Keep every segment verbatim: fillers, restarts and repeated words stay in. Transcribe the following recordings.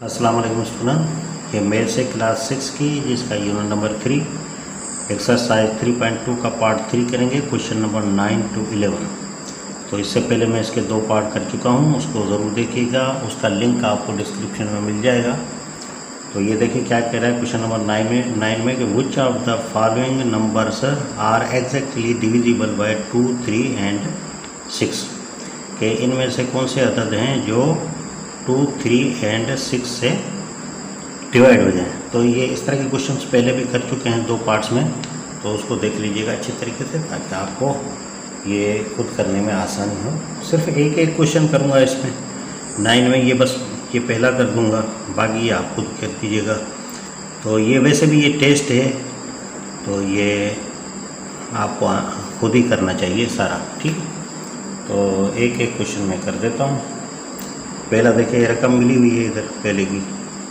अस्सलाम वालेकुम स्टूडेंट, ये मेल से क्लास सिक्स की जिसका unit number three exercise three point two का पार्ट थ्री करेंगे, question number nine to eleven. तो इससे पहले मैं इसके दो पार्ट कर चुका हूँ, उसको ज़रूर देखिएगा, उसका लिंक आपको डिस्क्रिप्शन में मिल जाएगा। तो ये देखिए क्या कह रहा है क्वेश्चन नंबर नाइन में नाइन में कि which of the following numbers are exactly divisible by two three and six, के इनमें से कौन से अदद हैं जो टू थ्री एंड सिक्स से डिवाइड हो जाए। तो ये इस तरह के क्वेश्चंस पहले भी कर चुके हैं दो पार्ट्स में, तो उसको देख लीजिएगा अच्छी तरीके से ताकि आपको ये खुद करने में आसानी हो। सिर्फ एक एक क्वेश्चन करूँगा इसमें नाइन में, ये बस ये पहला कर दूँगा, बाकी आप खुद कर दीजिएगा। तो ये वैसे भी ये टेस्ट है, तो ये आपको खुद ही करना चाहिए सारा, ठीक है। तो एक एक क्वेश्चन मैं कर देता हूँ। पहला देखिए रकम मिली हुई है, इधर पहले की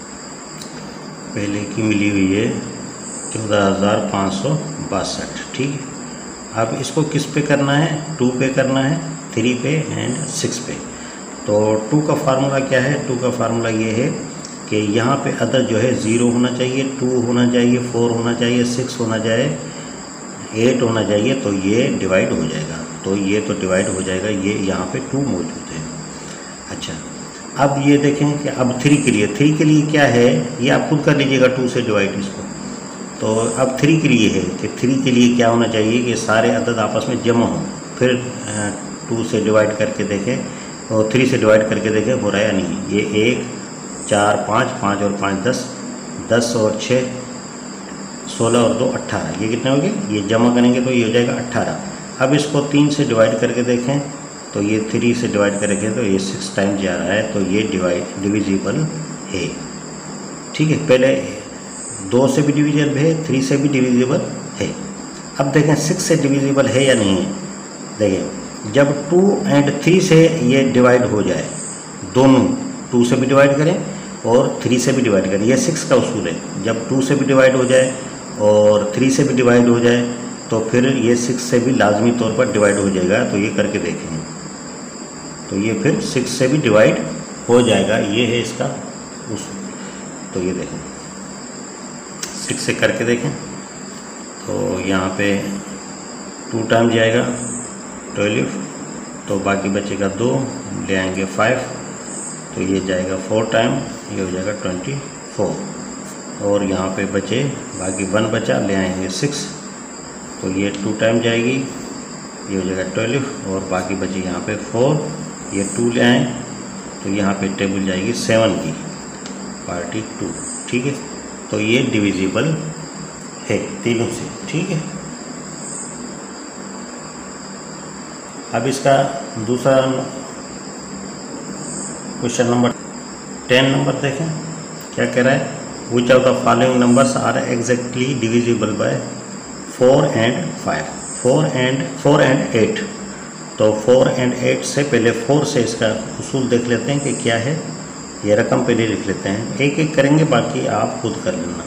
पहले की मिली हुई है चौदह हज़ार पाँच सौ बासठ, ठीक है। अब इसको किस पे करना है, टू पे करना है, थ्री पे एंड सिक्स पे। तो टू का फार्मूला क्या है, टू का फार्मूला ये है कि यहाँ पे अदद जो है ज़ीरो होना चाहिए, टू होना चाहिए, फोर होना चाहिए, सिक्स होना चाहिए, एट होना चाहिए, तो ये डिवाइड हो जाएगा। तो ये तो डिवाइड हो जाएगा, ये यहाँ पे टू मौजूद है। अच्छा, अब ये देखें कि अब थ्री के लिए थ्री के लिए क्या है, ये आप खुद कर लीजिएगा टू से डिवाइड इसको। तो अब थ्री के लिए है कि थ्री के लिए क्या होना चाहिए कि सारे अदद आपस में जमा हों। फिर टू से डिवाइड करके देखें और थ्री से डिवाइड करके देखें हो रहा है या नहीं। ये एक चार पाँच, पाँच और पाँच दस, दस और छः सोलह और दो अट्ठारह, ये कितने हो गए, ये जमा करेंगे तो ये हो जाएगा अट्ठारह। अब इसको तीन से डिवाइड करके देखें तो ये थ्री से डिवाइड करेंगे तो ये सिक्स टाइम्स जा रहा है, तो ये डिवाइड डिविजिबल है, ठीक है। पहले दो से भी डिविजिबल है, थ्री से भी डिविजिबल है। अब देखें सिक्स से डिविजिबल है या नहीं है। देखें जब टू एंड थ्री से ये डिवाइड हो जाए, दोनों टू से भी डिवाइड करें और थ्री से भी डिवाइड करें, ये सिक्स का उसूल है। जब टू से भी डिवाइड हो जाए और थ्री से भी डिवाइड हो जाए तो फिर ये सिक्स से भी लाजमी तौर पर डिवाइड हो जाएगा। तो ये करके देखेंगे तो ये फिर सिक्स से भी डिवाइड हो जाएगा, ये है इसका उसूल। तो ये देखें सिक्स से करके देखें तो यहाँ पे टू टाइम जाएगा ट्वेल्व, तो बाकी बचेगा दो, ले आएंगे फाइव, तो ये जाएगा फोर टाइम, ये हो जाएगा ट्वेंटी फोर। और यहाँ पे बचे बाकी वन बचा, ले आएंगे सिक्स, तो ये टू टाइम जाएगी, ये हो जाएगा ट्वेल्व। और बाकी बची यहाँ पे फोर, ये टू ले आएँ तो यहाँ पे टेबल जाएगी सेवन की, पार्टी टू, ठीक है। तो ये डिविजिबल है तीनों से, ठीक है। अब इसका दूसरा क्वेश्चन नंबर टेन नंबर देखें क्या कह रहा है। Which of the following numbers are exactly divisible by four and five, four and four and eight. तो फोर एंड एट से पहले फोर से इसका उसूल देख लेते हैं कि क्या है। ये रकम पहले लिख लेते हैं, एक एक करेंगे, बाकी आप खुद कर लेना।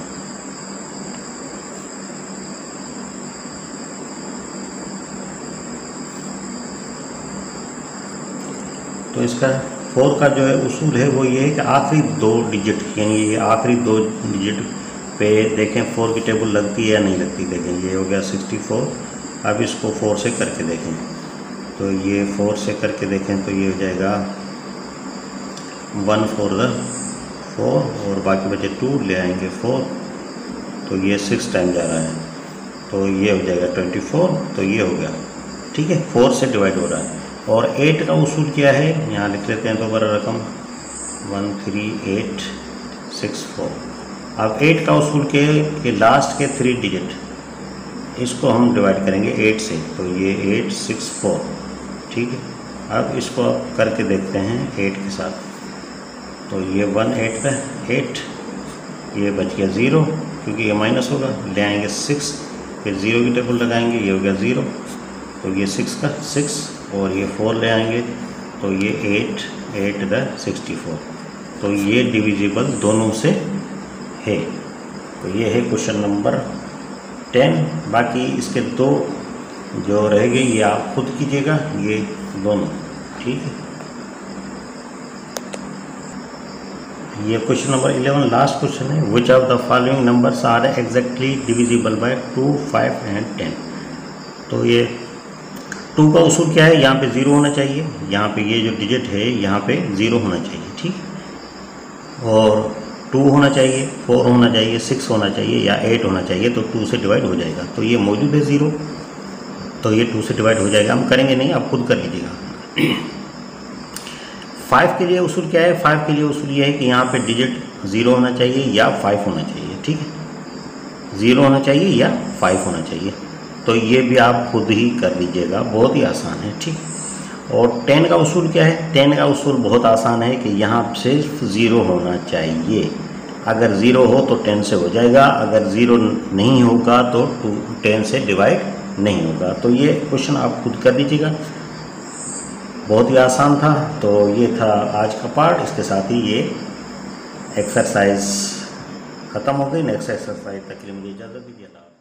तो इसका फोर का जो है उसूल है वो ये है कि आखिरी दो डिजिट, यानी ये आखिरी दो डिजिट पे देखें फोर की टेबल लगती है या नहीं लगती। देखें ये हो गया सिक्सटी फोर। अब इसको फोर से करके देखें तो ये फोर से करके देखें तो ये हो जाएगा वन फोर द फोर, और बाकी बचे टू, ले आएंगे फोर, तो ये सिक्स टाइम जा रहा है, तो ये हो जाएगा ट्वेंटी फोर। तो ये हो गया, ठीक है, फोर से डिवाइड हो रहा है। और एट का उसूल क्या है, यहाँ लिख लेते हैं दोबारा रकम one three eight six four. अब एट का उसूल क्या है कि लास्ट के थ्री डिजिट इसको हम डिवाइड करेंगे एट से, तो ये एट सिक्स फोर, ठीक है। अब इसको करके देखते हैं एट के साथ, तो ये वन एट का एट, ये बच गया ज़ीरो क्योंकि ये माइनस होगा, ले आएंगे सिक्स, फिर ज़ीरो की टेबल लगाएंगे, ये हो गया ज़ीरो, तो ये सिक्स का सिक्स, और ये फोर ले आएंगे तो ये eight eight the sixty four. तो ये डिविजिबल दोनों से है। तो ये है क्वेश्चन नंबर टेन। बाकी इसके दो जो रह गए ये आप खुद कीजिएगा, ये दोनों, ठीक है। ये question number eleven last question है। Which of the following numbers are exactly divisible by two, five and ten. तो ये टू का उसूल क्या है, यहाँ पे ज़ीरो होना चाहिए, यहाँ पे ये जो डिजिट है यहाँ पे ज़ीरो होना चाहिए, ठीक। और टू होना चाहिए, फोर होना चाहिए, सिक्स होना चाहिए या एट होना चाहिए, तो टू से डिवाइड हो जाएगा। तो ये मौजूद है ज़ीरो, तो ये टू से डिवाइड हो जाएगा। हम करेंगे नहीं, आप खुद कर लीजिएगा। फाइव के लिए उसूल क्या है, फाइव के लिए उसूल ये है कि यहाँ पे डिजिट ज़ीरो होना चाहिए या फाइव होना चाहिए, ठीक है। ज़ीरो होना चाहिए या फाइव होना चाहिए। तो ये भी आप खुद ही कर लीजिएगा, बहुत ही आसान है, ठीक। और टेन का उसूल क्या है, टेन का उसूल बहुत आसान है कि यहाँ सिर्फ ज़ीरो होना चाहिए। अगर ज़ीरो हो तो टेन से हो जाएगा, अगर ज़ीरो नहीं होगा तो टू टेन से डिवाइड नहीं होगा। तो ये क्वेश्चन आप खुद कर लीजिएगा, बहुत ही आसान था। तो ये था आज का पार्ट, इसके साथ ही ये एक्सरसाइज ख़त्म हो गई। नेक्स्ट एक्सरसाइज तक के लिए मुझे इजाज़त दीजिए।